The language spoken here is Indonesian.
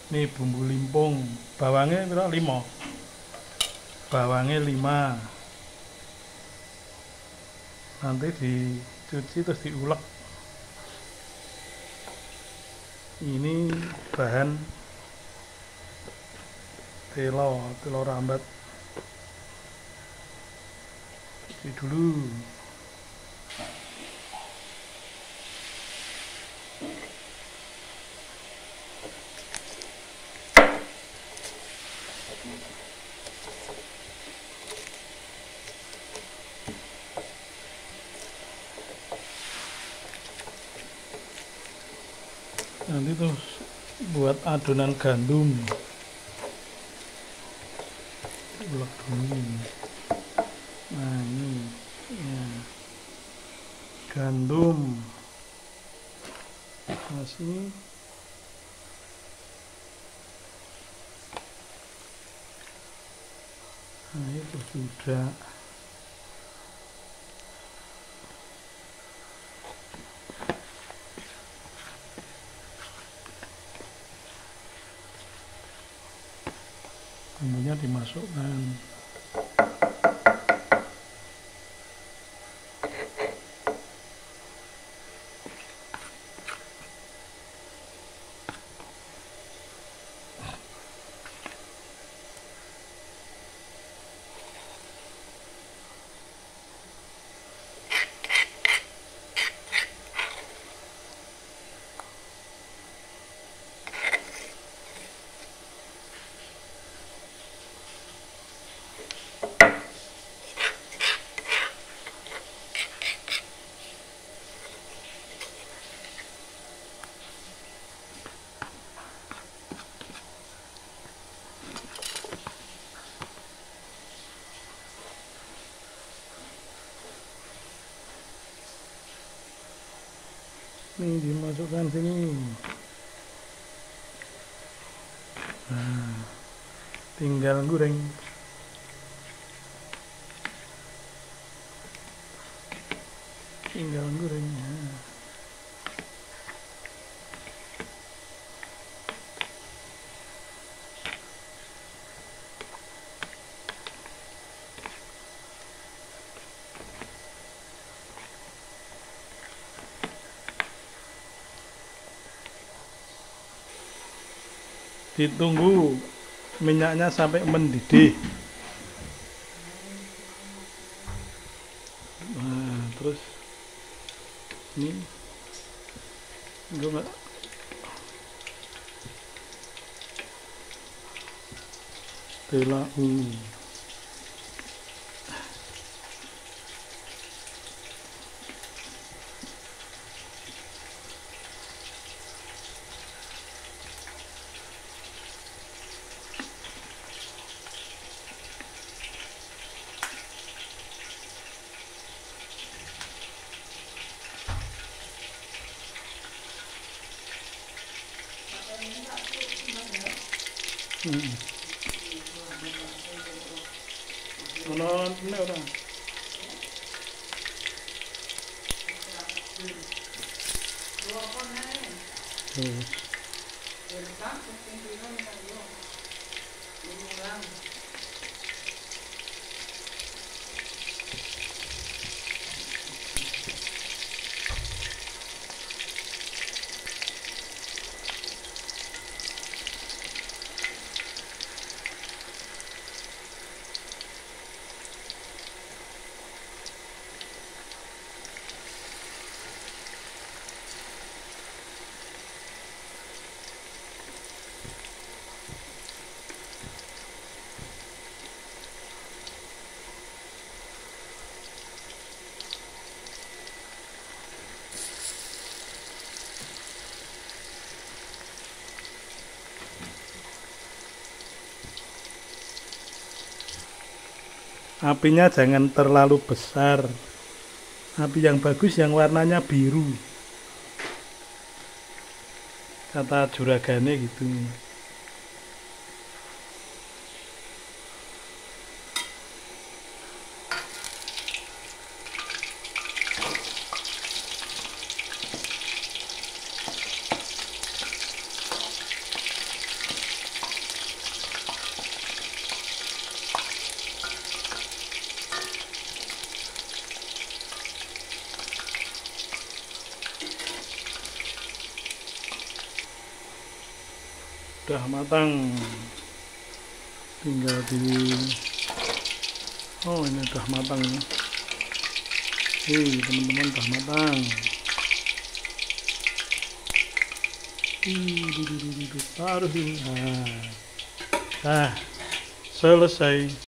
Ini bumbu limpung, bawangnya berapa? 5. Bawangnya 5. Nanti dicuci terus diulek. Ini bahan telo rambat. Cuci dulu. Nanti terus buat adonan gandum, ulek dulu. Nah ini ya. Gandum masih nah itu sudah. Bumbunya dimasukkan. Ini dimasukkan sini. Nah, tinggal goreng. Tinggal goreng. Nah. Ditunggu minyaknya sampai mendidih. Nah, terus ini enggak telau. Ini orang. Apinya jangan terlalu besar. Api yang bagus yang warnanya biru. Kata juragane gitu. sudah matang, tinggal di ini udah matang ini. Teman-teman, udah matang. Taruh. Nah, selesai.